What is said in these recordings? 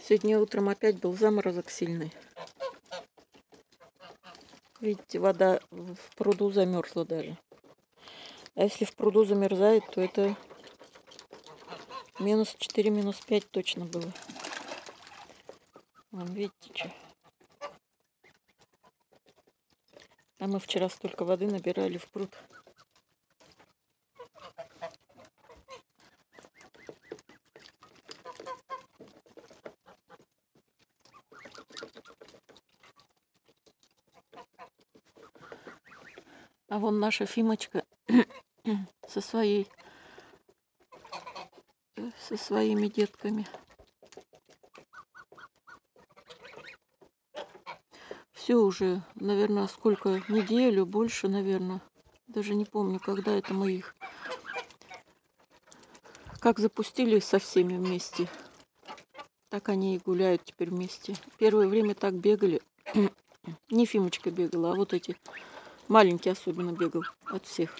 Сегодня утром опять был заморозок сильный. Видите, вода в пруду замерзла даже. А если в пруду замерзает, то это -4, -5 точно было. Вон, видите, что. А мы вчера столько воды набирали в пруд. А вон наша Фимочка со своими детками. Все уже, наверное, сколько? Неделю, больше, наверное. Даже не помню, когда это мы их. Как запустили со всеми вместе, так они и гуляют теперь вместе. Первое время так бегали. Не Фимочка бегала, а вот эти маленькие особенно бегал от всех.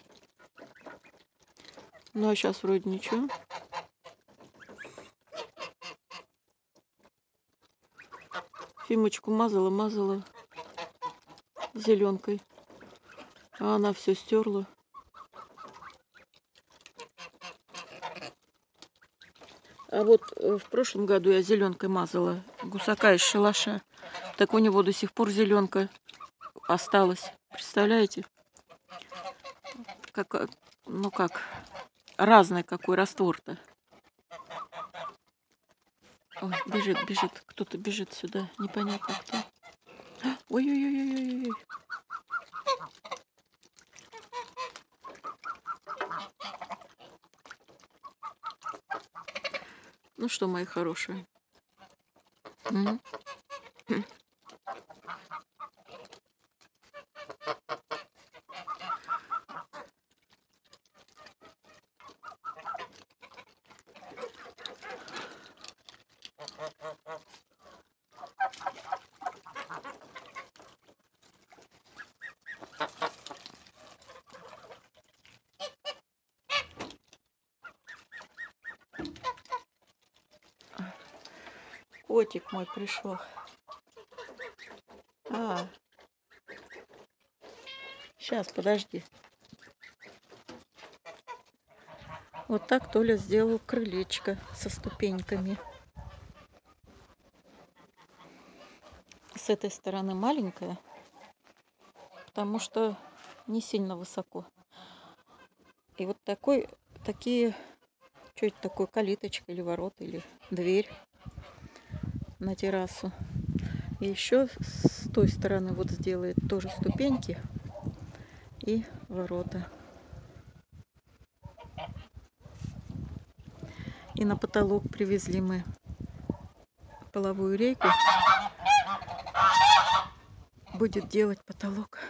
Ну а сейчас вроде ничего. Фимочку мазала зеленкой, а она все стерла. А вот в прошлом году я зеленкой мазала гусака из шалаша. Так у него до сих пор зеленка осталась. Представляете? Как, ну как, разный какой раствор-то. Ой, бежит, кто-то бежит сюда. Непонятно кто. Ой-ой-ой-ой-ой-ой. Ну что, мои хорошие? Котик мой пришел. Сейчас, подожди. Вот так Толя сделал крылечко со ступеньками. С этой стороны маленькая, потому что не сильно высоко. И вот такие, что это такое, калиточка или ворота, или дверь на террасу. И еще с той стороны вот сделает тоже ступеньки и ворота. И на потолок привезли мы половую рейку. Будет делать потолок.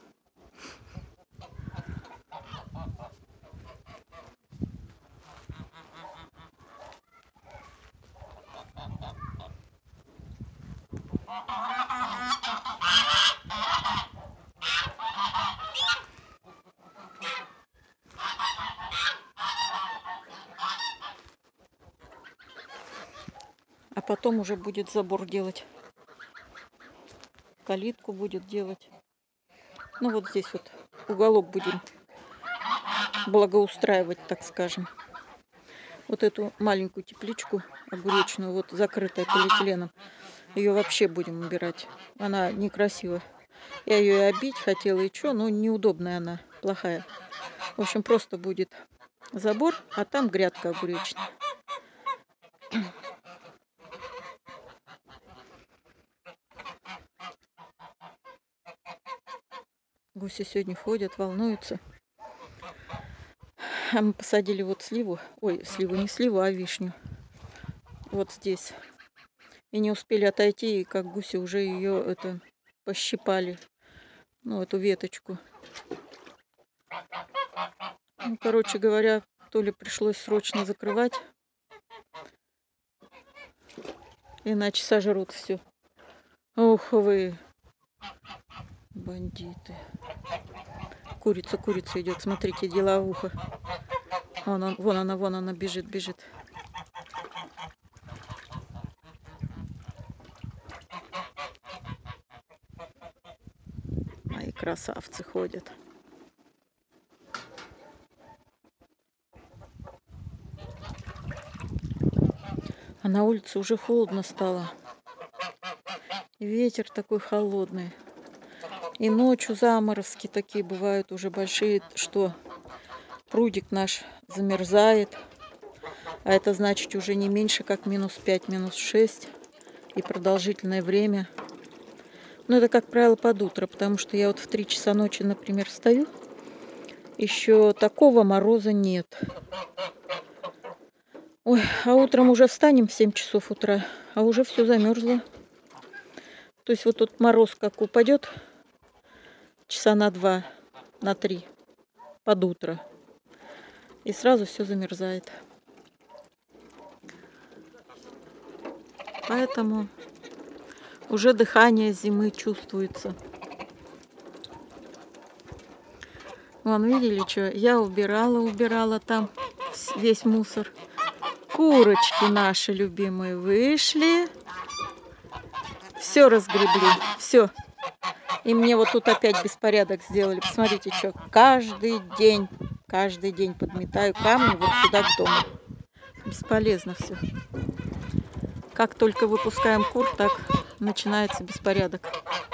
А потом уже будет забор делать. Калитку будет делать. Ну вот здесь вот уголок будем благоустраивать, так скажем. Вот эту маленькую тепличку огуречную, вот закрытая полиэтиленом, ее вообще будем убирать. Она некрасивая. Я ее и обить хотела, и что, но неудобная она, плохая. В общем, просто будет забор, а там грядка огуречная. Гуси сегодня ходят, волнуются. А мы посадили вот сливу. Ой, сливу, не сливу, а вишню. Вот здесь. И не успели отойти, и как гуси уже ее пощипали. Ну, эту веточку. Ну, короче говоря, то ли пришлось срочно закрывать. Иначе сожрут все. Ох вы, бандиты. Курица идет. Смотрите, деловуха. Вон она бежит. красавцы ходят. А на улице уже холодно стало. И ветер такой холодный. И ночью заморозки такие бывают уже большие, что прудик наш замерзает. А это значит уже не меньше, как -5, -6. И продолжительное время. Но это, как правило, под утро, потому что я вот в 3 часа ночи, например, встаю. Еще такого мороза нет. Ой, а утром уже встанем в 7 часов утра, а уже все замерзло. То есть вот тут мороз как упадет часа на 2, на 3 под утро. И сразу все замерзает. Поэтому уже дыхание зимы чувствуется. Вон, видели, что? Я убирала там весь мусор. Курочки наши любимые вышли. Все разгребли. Все. И мне вот тут опять беспорядок сделали. Посмотрите, что. Каждый день подметаю камни вот сюда к дому. Бесполезно все. Как только выпускаем кур, так начинается беспорядок.